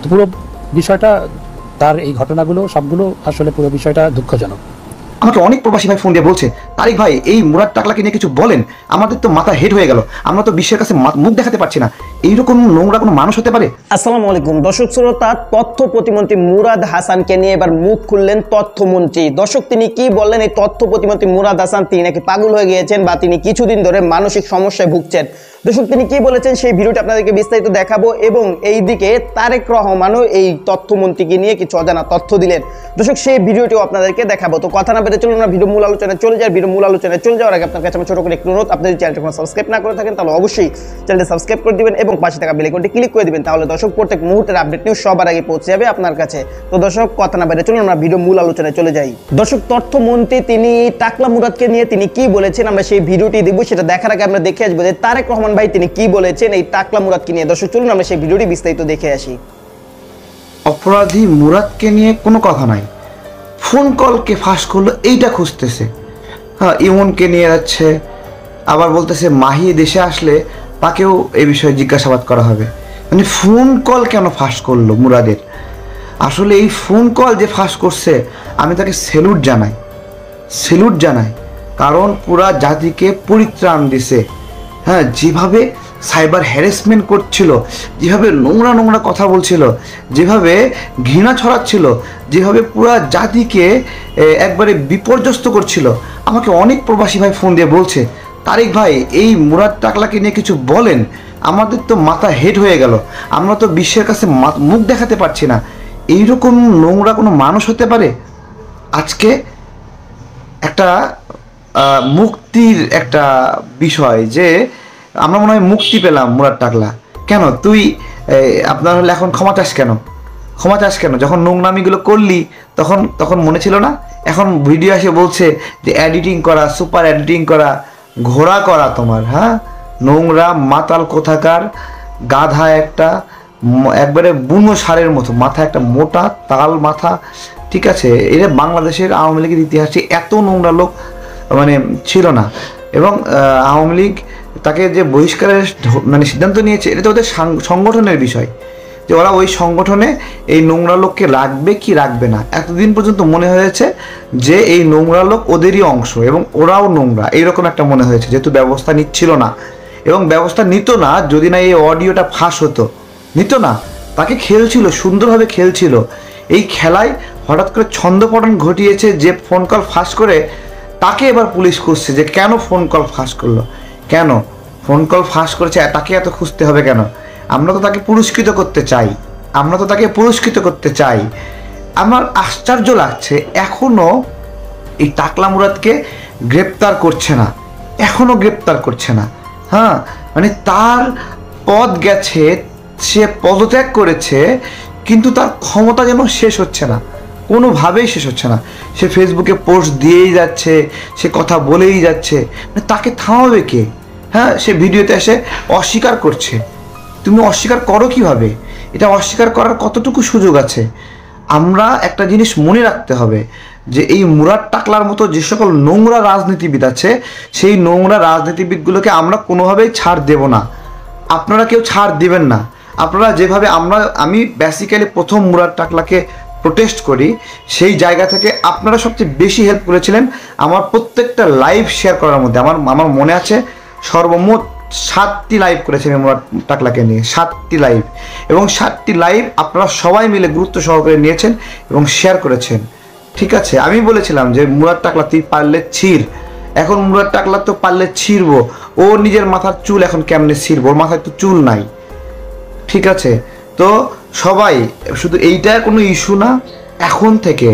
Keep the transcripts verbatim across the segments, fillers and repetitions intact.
তো পুরো বিষয়টা তার এই ঘটনাগুলো সবগুলো আসলে পুরো বিষয়টা দুঃখজনক। আমাকে অনেক প্রবাসী ভাই ফোন দিয়ে বলছে, তারিক ভাই এই মুরাদ টাকলাকে নিয়ে কিছু বলেন, আমাদের তো মাথা হেড হয়ে গেল, আমরা তো বিশ্বের কাছে মুখ দেখাতে পারছি না। এইরকম নোংরা কোনো মানুষ হতে পারে? আসসালামু আলাইকুম দর্শক শ্রোতা, তথ্য প্রতিমন্ত্রী মুরাদ হাসানকে নিয়ে এবার মুখ খুললেন তথ্যমন্ত্রী। দর্শক তিনি কি বললেন? এই তথ্য প্রতিমন্ত্রী মুরাদ হাসান তিনি নাকি পাগল হয়ে গিয়েছেন বা তিনি কিছুদিন ধরে মানসিক সমস্যায় ভুগছেন। দর্শক তিনি কি বলেছেন সেই ভিডিওটি আপনাদেরকে বিস্তারিত দেখাবো, এবং এইদিকে তারেক রহমানও এই তথ্যমন্ত্রীকে নিয়ে কিছু অজানা তথ্য দিলেন। দর্শক সেই ভিডিওটিও আপনাদেরকে দেখাবো। তো কথা না বেড়ে চলুন আমরা ভিডিও মূল আলোচনায় চলে যাই। ভিডিও মূল আলোচনায় চলে যাওয়ার আগে আপনার কাছে আমার ছোট করে একটু অনুরোধ, আপনি যদি চ্যানেলটি কোনো সাবস্ক্রাইব না করে থাকেন তাহলে অবশ্যই চ্যানেলটি সাবস্ক্রাইব করে দিবেন এবং পাশে থাকা বেল আইকনটি ক্লিক করে দিবেন, তাহলে দর্শক প্রত্যেক মুহূর্তের আপডেট নিউজ সবার আগে পৌঁছে যাবে আপনার কাছে। তো দর্শক কথা না বেড়ে চলুন আমরা ভিডিও মূল আলোচনায় চলে যাই। দর্শক তথ্যমন্ত্রী তিনি টাকলা মুরাদকে নিয়ে তিনি কি বলেছেন আমরা সেই ভিডিওটি দেখব। সেটা দেখার আগে আমরা দেখে আসবো যে তারেক রহমান ভাই তিনি কি বলেছেন এই টাকলা মুরাদকে নিয়ে। দর্শক চলুন আমরা সেই ভিডিওটি বিস্তারিত দেখে আসি। অপরাধী মুরাদকে নিয়ে কোনো কথা নাই, ফোন কলকে ফাঁস করলো এইটা খুঁজতেছে। হ্যাঁ, ইমনকে নিয়ে যাচ্ছে, আবার বলতেছে মাহি দেশে আসলে তাকেও এই বিষয়ে জিজ্ঞাসাবাদ করা হবে। মানে ফোন কল কেন ফাঁস করলো মুরাদের? আসলে এই ফোন কল যে ফাঁস করছে আমি তাকে স্যালুট জানাই, স্যালুট জানাই কারণ পুরা জাতিকে পরিত্রাণ দিছে। হ্যাঁ, যেভাবে সাইবার হ্যারাসমেন্ট করছিল, যেভাবে নোংরা নোংরা কথা বলছিল, যেভাবে ঘৃণা ছড়াচ্ছিল, যেভাবে পুরা জাতিকে একবারে বিপর্যস্ত করছিল। আমাকে অনেক প্রবাসী ভাই ফোন দিয়ে বলছে, তারিক ভাই এই মুরাদ টাকলাকে নিয়ে কিছু বলেন, আমাদের তো মাথা হেড হয়ে গেল, আমরা তো বিশ্বের কাছে মুখ দেখাতে পারছি না। এইরকম নোংরা কোনো মানুষ হতে পারে? আজকে একটা মুক্তির একটা বিষয় যে আমরা মনে হয় মুক্তি পেলাম মুরাদ টাকলা। কেন তুই আপনার হলে এখন ক্ষমা চাস কেন? ক্ষমা চাস কেন? যখন নোংরামিগুলো করলি তখন তখন মনে ছিল না? এখন ভিডিও এসে বলছে যে এডিটিং করা, সুপার এডিটিং করা, ঘোড়া করা তোমার। হ্যাঁ, নোংরা মাতাল কোথাকার গাধা একটা, একবারে বুনো সারের মতো মাথা, একটা মোটা তাল মাথা। ঠিক আছে, এটা বাংলাদেশের আওয়ামী লীগের ইতিহাসে এত নোংরা লোক মানে ছিল না। এবং আওয়ামী লীগ তাকে যে বহিষ্কারের মানে সিদ্ধান্ত নিয়েছে এটা তো ওদের সংগঠনের বিষয়, যে ওরা ওই সংগঠনে এই নোংরা লোককে রাখবে কি রাখবে না। এতদিন পর্যন্ত মনে হয়েছে যে এই নোংরা লোক ওদেরই অংশ এবং ওরাও নোংরা, এইরকম একটা মনে হয়েছে, যেহেতু ব্যবস্থা নিচ্ছিল না এবং ব্যবস্থা নিত না যদি না এই অডিওটা ফাঁস হতো, নিত না। তাকে খেলছিল, সুন্দরভাবে খেলছিল। এই খেলায় হঠাৎ করে ছন্দপতন ঘটিয়েছে যে ফোন কল ফাঁস করে তাকে এবার পুলিশ খুঁজছে যে কেন ফোন কল ফাঁস করলো, কেন ফোন কল ফাঁস করেছে, তাকে এত খুঁজতে হবে কেন? আমরা তো তাকে পুরস্কৃত করতে চাই, আমরা তো তাকে পুরস্কৃত করতে চাই। আমার আশ্চর্য লাগছে এখনও এই টাকলা মুরাদকে গ্রেপ্তার করছে না, এখনও গ্রেপ্তার করছে না। হ্যাঁ, মানে তার পদ গেছে, সে পদত্যাগ করেছে, কিন্তু তার ক্ষমতা যেন শেষ হচ্ছে না, কোনোভাবেই শেষ হচ্ছে না। সে ফেসবুকে পোস্ট দিয়েই যাচ্ছে, সে কথা বলেই যাচ্ছে, মানে তাকে থামাবে কে? হ্যাঁ, সে ভিডিওতে এসে অস্বীকার করছে। তুমি অস্বীকার করো কিভাবে? এটা অস্বীকার করার কতটুকু সুযোগ আছে? আমরা একটা জিনিস মনে রাখতে হবে যে এই মুরাদ টাকলার মতো যে সকল নোংরা রাজনীতিবিদ আছে, সেই নোংরা রাজনীতিবিদগুলোকে আমরা কোনোভাবেই ছাড় দেব না, আপনারা কেউ ছাড় দিবেন না। আপনারা যেভাবে আমরা আমি বেসিক্যালি প্রথম মুরাদ টাকলাকে প্রোটেস্ট করি, সেই জায়গা থেকে আপনারা সবচেয়ে বেশি হেল্প করেছিলেন আমার প্রত্যেকটা লাইভ শেয়ার করার মধ্যে। আমার আমার মনে আছে সর্বমোট সাতটি লাইভ করেছেন মুরাদ টাকলাকে নিয়ে, সাতটি লাইভ, এবং সাতটি লাইভ আপনারা সবাই মিলে গুরুত্ব সহকারে নিয়েছেন এবং শেয়ার করেছেন। ঠিক আছে, আমি বলেছিলাম যে মুরাদ টাকলা তুই পারলে ছিঁড়, এখন মুরাদ টাকলা তো পারলে ছিঁড়বো, ও নিজের মাথার চুল এখন কেমনে ছিঁড়বো, ওর মাথায় তো চুল নাই। ঠিক আছে, তো সবাই শুধু এইটা কোনো ইস্যু না, এখন থেকে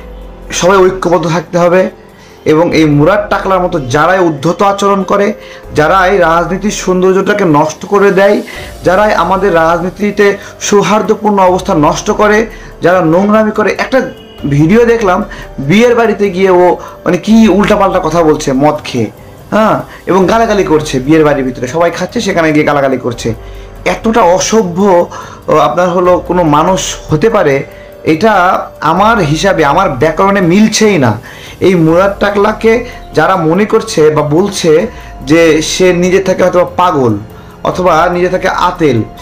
সবাই ঐক্যবদ্ধ থাকতে হবে এবং এই মুরাদ টাকলার মতো যারাই উদ্ধত আচরণ করে, যারাই রাজনীতির সৌন্দর্যটাকে নষ্ট করে দেয়, যারাই আমাদের রাজনীতিতে সৌহার্দ্যপূর্ণ অবস্থা নষ্ট করে, যারা নোংরামি করে। একটা ভিডিও দেখলাম বিয়ের বাড়িতে গিয়ে ও মানে কি উল্টাপাল্টা কথা বলছে মদ খেয়ে, হ্যাঁ, এবং গালাগালি করছে বিয়ের বাড়ির ভিতরে, সবাই খাচ্ছে সেখানে গিয়ে গালাগালি করছে। এতটা অসভ্য আপনার হলো কোনো মানুষ হতে পারে, এটা আমার হিসাবে আমার ব্যাকরণে মিলছেই না। এই মুরাদ টাকলাকে যারা মনে করছে বা বলছে যে সে নিজে থেকে হয়তো পাগল অথবা নিজে থেকে আতেল,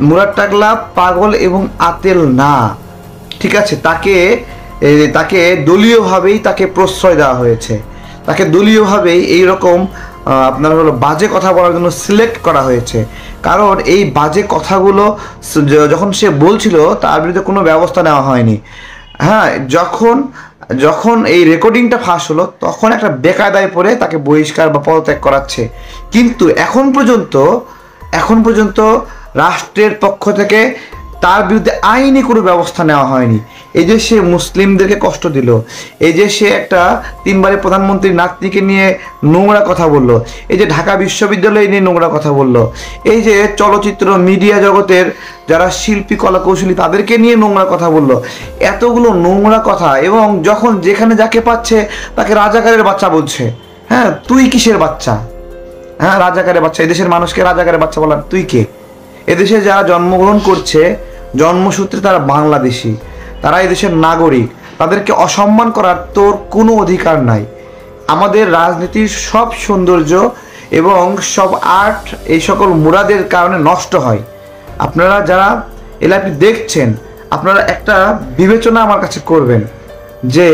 মুরাদ টাকলা পাগল এবং আতেল না, ঠিক আছে? তাকে এ, তাকে দলীয়ভাবেই তাকে প্রশ্রয় দেওয়া হয়েছে, তাকে দলীয়ভাবেই এইরকম আপনার হলো বাজে কথা বলার জন্য সিলেক্ট করা হয়েছে। কারণ এই বাজে কথাগুলো য- যখন সে বলছিল তার বিরুদ্ধে কোনো ব্যবস্থা নেওয়া হয়নি। হ্যাঁ, যখন যখন এই রেকর্ডিংটা ফাঁস হলো তখন একটা বেকায়দায় পড়ে তাকে বহিষ্কার বা পদত্যাগ করাচ্ছে। কিন্তু এখন পর্যন্ত এখন পর্যন্ত রাষ্ট্রের পক্ষ থেকে তার বিরুদ্ধে আইনি কোনো ব্যবস্থা নেওয়া হয়নি। এই যে সে মুসলিমদেরকে কষ্ট দিল, এই যে সে একটা তিনবারের প্রধানমন্ত্রীর নাতনিকে নিয়ে নোংরা কথা বলল, এই যে ঢাকা বিশ্ববিদ্যালয় নিয়ে নোংরা কথা বলল, এই যে চলচ্চিত্র মিডিয়া জগতের যারা শিল্পী কলাকৌশলী তাদেরকে নিয়ে নোংরা কথা বলল, এতগুলো নোংরা কথা, এবং যখন যেখানে যাকে পাচ্ছে তাকে রাজাকারের বাচ্চা বলছে। হ্যাঁ, তুই কিসের বাচ্চা? হ্যাঁ, রাজাকারের বাচ্চা। এদেশের মানুষকে রাজাকারের বাচ্চা বলার তুই কে? এদেশে যারা জন্মগ্রহণ করছে জন্মসূত্রে তারা বাংলাদেশি, তারা এদেশের নাগরিক, তাদেরকে অসম্মান করার তোর কোনো অধিকার নাই। আমাদের রাজনীতির সব সৌন্দর্য এবং সব আর্ট এই সকল মুরাদের কারণে নষ্ট হয়। আপনারা যারা এলাপি দেখছেন, আপনারা একটা বিবেচনা আমার কাছে করবেন যে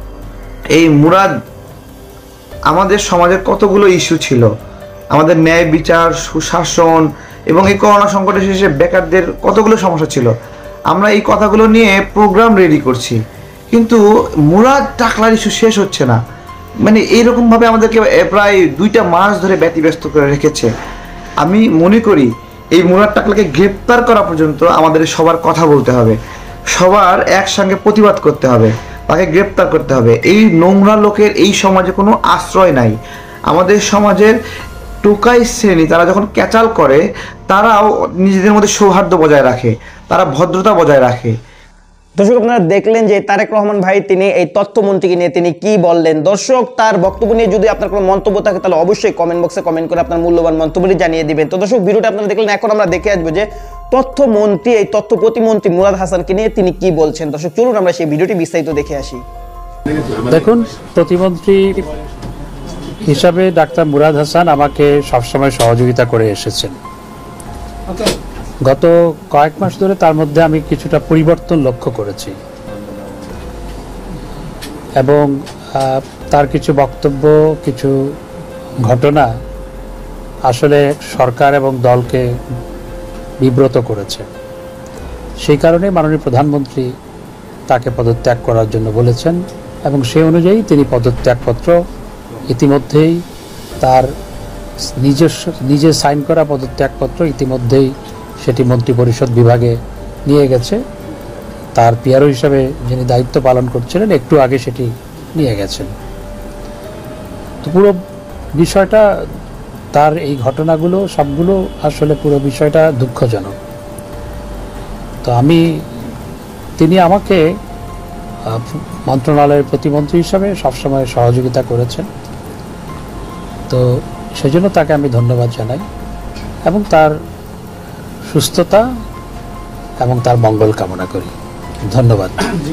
এই মুরাদ আমাদের সমাজের কতগুলো ইস্যু ছিল, আমাদের ন্যায় বিচার, সুশাসন এবং এই করোনা সংকটে শেষে বেকারদের কতগুলো সমস্যা ছিল। আমরা এই কথাগুলো নিয়ে প্রোগ্রাম রেডি করছি, কিন্তু মুরাদ টাকলার ইস্যু শেষ হচ্ছে না। মানে এইরকমভাবে আমাদেরকে প্রায় দুইটা মাস ধরে ব্যতিব্যস্ত করে রেখেছে। আমি মনে করি এই মুরাদ টাকলাকে গ্রেপ্তার করা পর্যন্ত আমাদের সবার কথা বলতে হবে, সবার একসঙ্গে প্রতিবাদ করতে হবে, তাকে গ্রেপ্তার করতে হবে। এই নোংরা লোকের এই সমাজে কোনো আশ্রয় নাই। আমাদের সমাজের টোকাই শ্রেণী তারা যখন ক্যাচাল করে তারাও নিজেদের মধ্যে সৌহার্দ্য বজায় রাখে, তারা ভদ্রতা বজায় রাখে। দর্শক, আপনারা দেখলেন যে তারেক রহমান ভাই তিনি এই তথ্যমন্ত্রীকে নিয়ে তিনি কি বললেন। দর্শক, তার বক্তব্য নিয়ে যদি আপনার কোনো মন্তব্য থাকে তাহলে অবশ্যই কমেন্ট বক্সে কমেন্ট করে আপনার মূল্যবান মন্তব্যটি জানিয়ে দিবেন। তো দর্শক, ভিডিওটা আপনারা দেখলেন, এখন আমরা দেখে আসবো যে তথ্যমন্ত্রী এই তথ্য প্রতিমন্ত্রী মুরাদ হাসানকে নিয়ে তিনি কি বলছেন। দর্শক, চলুন আমরা সেই ভিডিওটি বিস্তারিত দেখে আসি। দেখুন, প্রতিমন্ত্রী হিসাবে ডাক্তার মুরাদ হাসান আমাকে সবসময় সহযোগিতা করে এসেছেন। গত কয়েক মাস ধরে তার মধ্যে আমি কিছুটা পরিবর্তন লক্ষ্য করেছি, এবং আহ, তার কিছু বক্তব্য, কিছু ঘটনা আসলে সরকার এবং দলকে বিব্রত করেছে। সেই কারণে মাননীয় প্রধানমন্ত্রী তাকে পদত্যাগ করার জন্য বলেছেন, এবং সেই অনুযায়ী তিনি পদত্যাগপত্র ইতিমধ্যেই তার নিজস্ব নিজে সাইন করা পদত্যাগপত্র ইতিমধ্যেই সেটি মন্ত্রিপরিষদ বিভাগে নিয়ে গেছে। তার পিআরও হিসাবে যিনি দায়িত্ব পালন করছিলেন একটু আগে সেটি নিয়ে গেছেন। তো পুরো বিষয়টা, তার এই ঘটনাগুলো সবগুলো আসলে পুরো বিষয়টা দুঃখজনক। তো আমি তিনি আমাকে মন্ত্রণালয়ের প্রতিমন্ত্রী হিসাবে সবসময় সহযোগিতা করেছেন, তো সেজন্য তাকে আমি ধন্যবাদ জানাই, এবং তার সুস্থতা এবং তার মঙ্গল কামনা করি। ধন্যবাদ।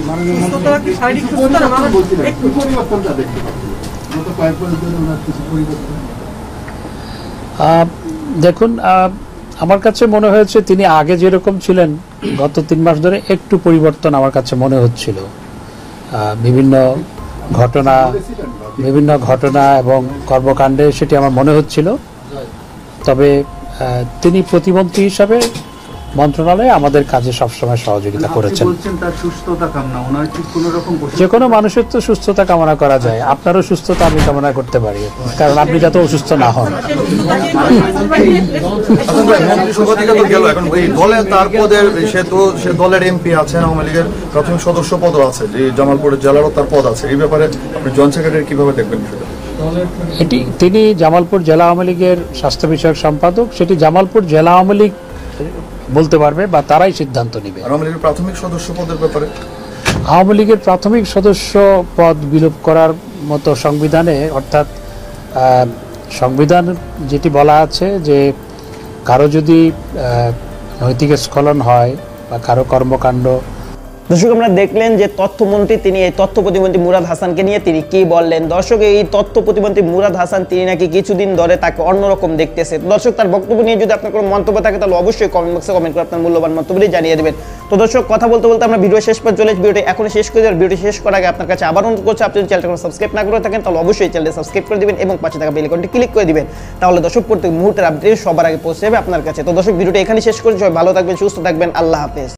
দেখুন, আমার কাছে মনে হয়েছে তিনি আগে যেরকম ছিলেন গত তিন মাস ধরে একটু পরিবর্তন আমার কাছে মনে হচ্ছিল। বিভিন্ন ঘটনা বিভিন্ন ঘটনা এবং কর্মকাণ্ডে সেটি আমার মনে হচ্ছিল। তবে তিনি প্রতিমন্ত্রী হিসাবে মন্ত্রণালয়ে আমাদের কাজে সবসময় সহযোগিতা করেছেন। যে কোনো মানুষের তো সুস্থতা কামনা করা যায়, আপনারও সুস্থতা আমি কামনা করতে পারি, কারণ আপনি যাতে অসুস্থ না হন। তার পদের সে তো সে দলের এমপি আছেন, আওয়ামী লীগের প্রাথমিক সদস্য পদও আছে, যে জামালপুরের জেলারও তার পদ আছে। এই ব্যাপারে আপনি জয়েন্ট সেক্রেটারি কিভাবে দেখবেন? এটি তিনি জামালপুর জেলা আওয়ামী লীগের স্বাস্থ্য বিষয়ক সম্পাদক, সেটি জামালপুর জেলা আওয়ামী লীগ বলতে পারবে বা তারাই সিদ্ধান্ত নেবে। আওয়ামী লীগের প্রাথমিক সদস্য পদের ব্যাপারে আওয়ামী লীগের প্রাথমিক সদস্য পদ বিলোপ করার মতো সংবিধানে, অর্থাৎ সংবিধান যেটি বলা আছে যে কারো যদি নৈতিক স্খলন হয় বা কারো কর্মকাণ্ড দর্শক আমরা দেখলেন যে তথ্যমন্ত্রী তিনি এই তথ্য প্রতিমন্ত্রী মুরাদ হাসানকে নিয়ে তিনি কি বললেন। দর্শক এই তথ্য প্রতিমন্ত্রী মুরাদ হাসান তিনি নাকি কিছুদিন ধরে তাকে অন্যরকম দেখতেছে। দর্শক তার বক্তব্য নিয়ে যদি আপনার কোনো মন্তব্য থাকে তাহলে অবশ্যই কমেন্ট বক্সে কমেন্ট করে আপনার মূল্যবান মন্তব্যটি জানিয়ে দেবেন। তো দর্শক কথা বলতে বলতে আমরা ভিডিও শেষ পর্যন্ত চলে ভিডিওটি এখন শেষ করে দেওয়ার ভিডিও শেষ করার আগে আপনার কাছে আবার অনুরোধ করছি, আপনি যদি চ্যানেলটা সাবস্ক্রাইব না করে থাকেন তাহলে অবশ্যই চ্যানেলটি সাবস্ক্রাইব করে দিবেন এবং পাশে থাকা বেল আইকনটি ক্লিক করে দিবেন। তাহলে দর্শক প্রত্যেক মুহূর্তের আপডেট সবার আগে পৌঁছে যাবে আপনার কাছে। তো দর্শক ভিডিওটি এখানে শেষ করে সবাই ভালো থাকবেন, সুস্থ থাকবেন, আল্লাহ হাফেজ।